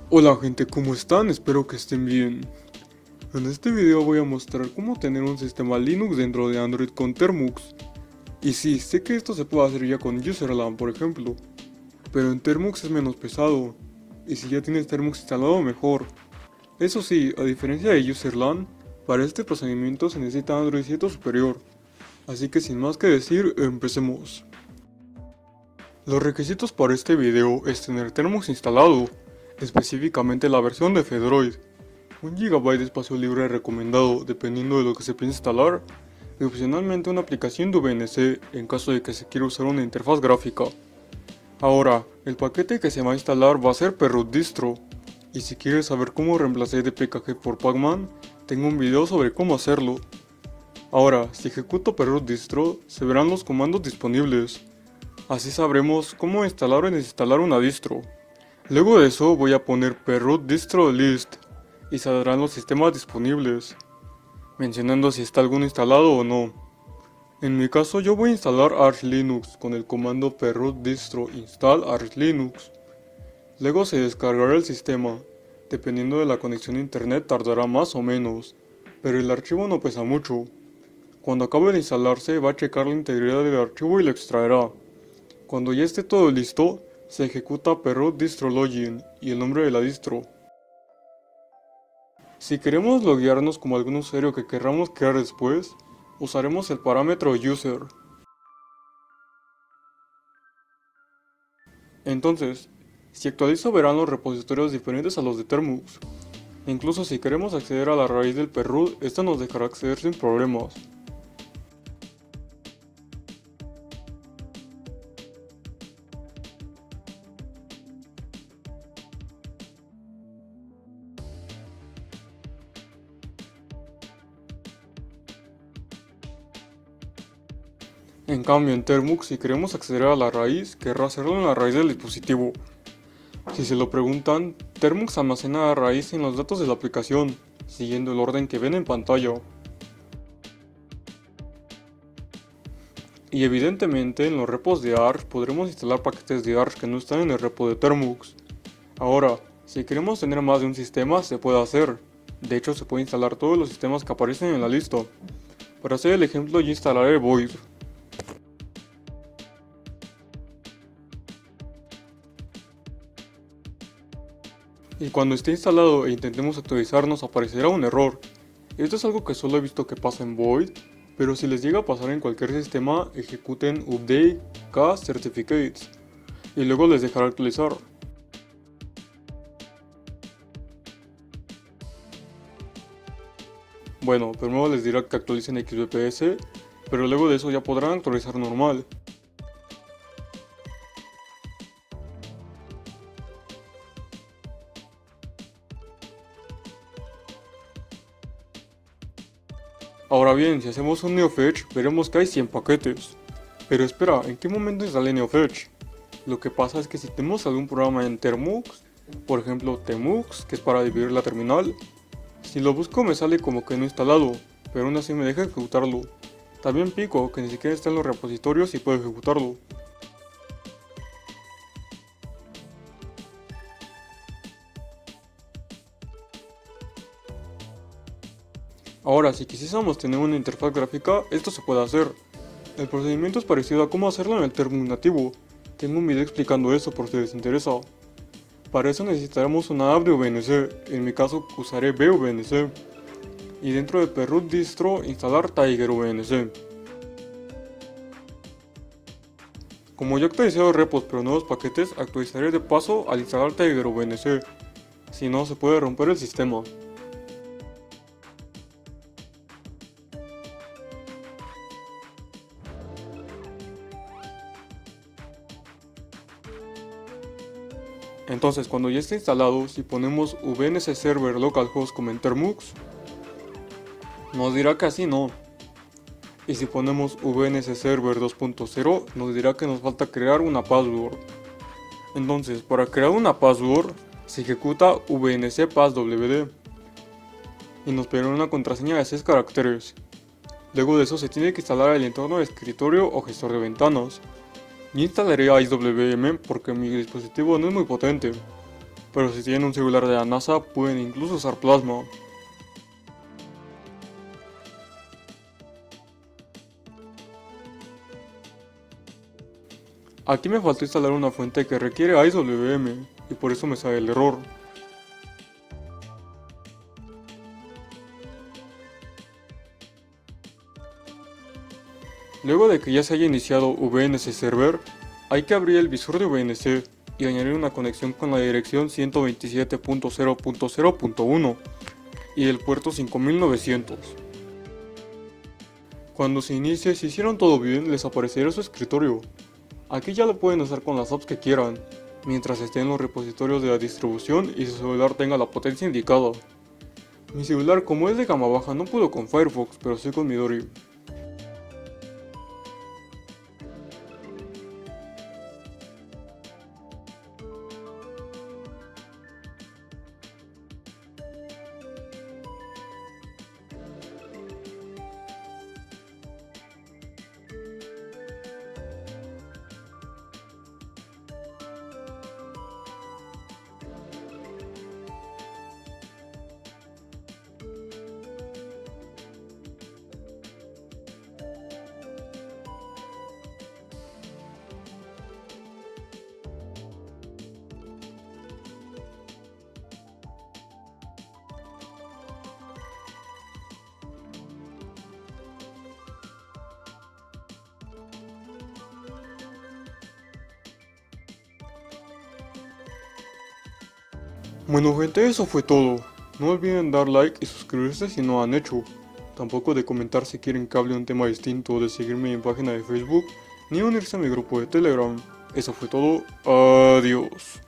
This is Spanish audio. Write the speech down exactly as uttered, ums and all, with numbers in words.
Hola gente, ¿cómo están? Espero que estén bien. En este video voy a mostrar cómo tener un sistema Linux dentro de Android con Termux. Y sí, sé que esto se puede hacer ya con Userland, por ejemplo, pero en Termux es menos pesado, y si ya tienes Termux instalado mejor. Eso sí, a diferencia de Userland, para este procedimiento se necesita Android siete superior, así que sin más que decir, empecemos. Los requisitos para este video es tener Termux instalado, específicamente la versión de Fedroid, un gigabyte de espacio libre recomendado dependiendo de lo que se piense instalar, y opcionalmente una aplicación de V N C en caso de que se quiera usar una interfaz gráfica. Ahora, el paquete que se va a instalar va a ser Perroot Distro, y si quieres saber cómo reemplacé D P K G por Pacman, tengo un video sobre cómo hacerlo. Ahora, si ejecuto Perroot Distro, se verán los comandos disponibles. Así sabremos cómo instalar o desinstalar una distro. Luego de eso voy a poner perroot distro list y saldrán los sistemas disponibles, mencionando si está alguno instalado o no. En mi caso yo voy a instalar Arch Linux con el comando perroot distro install Arch Linux. Luego se descargará el sistema, dependiendo de la conexión a internet tardará más o menos, pero el archivo no pesa mucho. Cuando acabe de instalarse va a checar la integridad del archivo y lo extraerá. Cuando ya esté todo listo, se ejecuta perroot distro login y el nombre de la distro. Si queremos loguearnos como algún usuario que querramos crear después, usaremos el parámetro user. Entonces, si actualizo verán los repositorios diferentes a los de Termux. Incluso si queremos acceder a la raíz del perroot, esta nos dejará acceder sin problemas. En cambio en Termux, si queremos acceder a la raíz, querrá hacerlo en la raíz del dispositivo. Si se lo preguntan, Termux almacena la raíz en los datos de la aplicación, siguiendo el orden que ven en pantalla. Y evidentemente en los repos de Arch podremos instalar paquetes de Arch que no están en el repo de Termux. Ahora, si queremos tener más de un sistema, se puede hacer. De hecho, se puede instalar todos los sistemas que aparecen en la lista. Para hacer el ejemplo, yo instalaré Void. Y cuando esté instalado e intentemos actualizar nos aparecerá un error. Esto es algo que solo he visto que pasa en Void, pero si les llega a pasar en cualquier sistema, ejecuten update k certificates y luego les dejará actualizar. Bueno, primero les dirá que actualicen X B P S, pero luego de eso ya podrán actualizar normal. Ahora bien, si hacemos un NeoFetch, veremos que hay cien paquetes. Pero espera, ¿en qué momento instale NeoFetch? Lo que pasa es que si tenemos algún programa en Termux, por ejemplo Tmux, que es para dividir la terminal, si lo busco me sale como que no instalado, pero aún así me deja ejecutarlo. También Pico, que ni siquiera está en los repositorios y puedo ejecutarlo. Ahora, si quisiésemos tener una interfaz gráfica, esto se puede hacer. El procedimiento es parecido a cómo hacerlo en el Termux nativo. Tengo un video explicando eso por si les interesa. Para eso necesitaremos una app de V N C, en mi caso usaré V V N C. Y dentro de perroot distro instalar Tiger V N C. Como ya he actualizado repos pero nuevos paquetes, actualizaré de paso al instalar Tiger V N C. Si no, se puede romper el sistema. Entonces, cuando ya esté instalado, si ponemos V N C server localhost como en Termux, nos dirá que así no. Y si ponemos V N C server dos punto cero, nos dirá que nos falta crear una password. Entonces, para crear una password, se ejecuta V N C passwd y nos pedirá una contraseña de seis caracteres. Luego de eso se tiene que instalar el entorno de escritorio o gestor de ventanas. Yo instalaré IceWM porque mi dispositivo no es muy potente. pero si tienen un celular de la NASA pueden incluso usar plasma. Aquí me faltó instalar una fuente que requiere I S O W M y por eso me sale el error. Luego de que ya se haya iniciado V N C Server, hay que abrir el visor de V N C y añadir una conexión con la dirección ciento veintisiete punto cero punto cero punto uno y el puerto cinco mil novecientos. Cuando se inicie, si hicieron todo bien, les aparecerá su escritorio. Aquí ya lo pueden usar con las apps que quieran, mientras esté en los repositorios de la distribución y su celular tenga la potencia indicada. Mi celular, como es de gama baja, no pudo con Firefox, pero sí con Midori. Bueno gente, eso fue todo. No olviden dar like y suscribirse si no lo han hecho. Tampoco de comentar si quieren que hable de un tema distinto o de seguirme en mi página de Facebook, ni unirse a mi grupo de Telegram. Eso fue todo. Adiós.